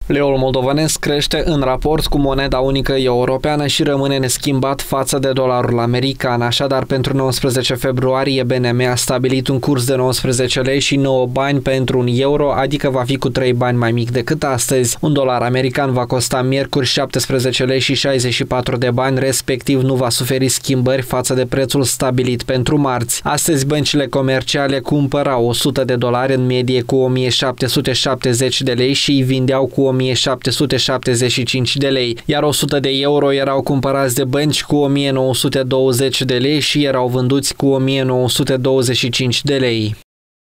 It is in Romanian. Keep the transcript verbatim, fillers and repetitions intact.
Leul moldovenesc crește în raport cu moneda unică europeană și rămâne neschimbat față de dolarul american. Așadar, pentru nouăsprezece februarie, B N M a stabilit un curs de nouăsprezece lei și nouă bani pentru un euro, adică va fi cu trei bani mai mic decât astăzi. Un dolar american va costa miercuri șaptesprezece lei și șaizeci și patru de bani, respectiv nu va suferi schimbări față de prețul stabilit pentru marți. Astăzi, băncile comerciale cumpărau o sută de dolari în medie cu o mie șapte sute șaptezeci de lei și îi vindeau cu o mie șapte sute șaptezeci și cinci de lei, iar o sută de euro erau cumpărați de bănci cu o mie nouă sute douăzeci de lei și erau vânduți cu o mie nouă sute douăzeci și cinci de lei.